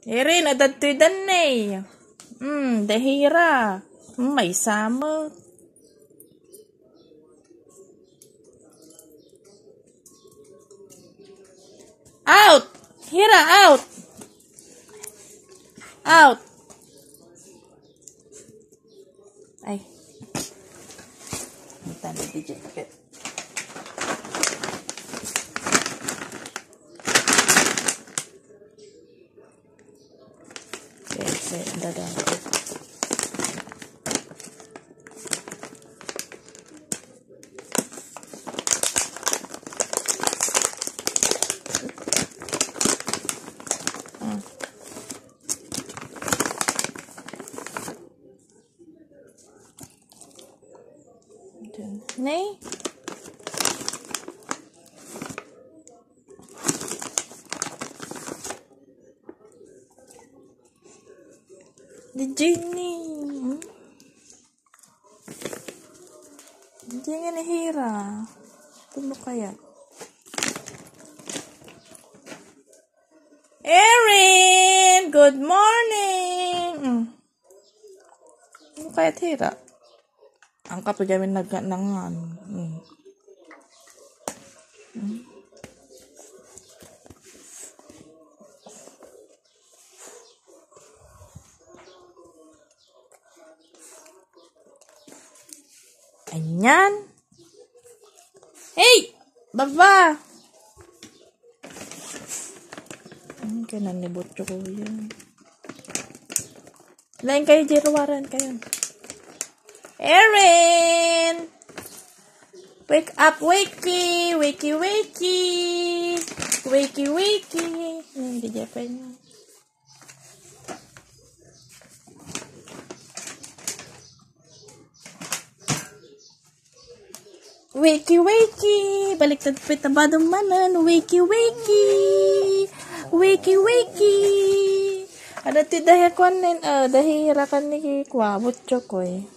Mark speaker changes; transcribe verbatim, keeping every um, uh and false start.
Speaker 1: Erin, adad to'y danay. Hmm, dahira. Hmm, may samot. Out! Hera, out! Out! Ay. Ang tanda di jacket. Okay, so, dadang ko. Nay? Di Jenny. Di nga nahira. Tumo kaya. Erin! Good morning! Mm. Ano kaya hira? Ang kapajamin nagnangan. Hmm. Hmm. Ayan. Hey! Baba! Ang kanan ni Butchokoy yan. Lain kayo, Jerwaran kayo. Erin! Wake up, wakey! Wakey, wakey! Wakey, wakey! Hindi Japan niya. Wakey, wakey! Baliktad pita ba dumanan? Wakey, wakey! Wakey, wakey! Ada ti dahil kuanin, ah, dahil hirakan ni Kwa, Butchokoy.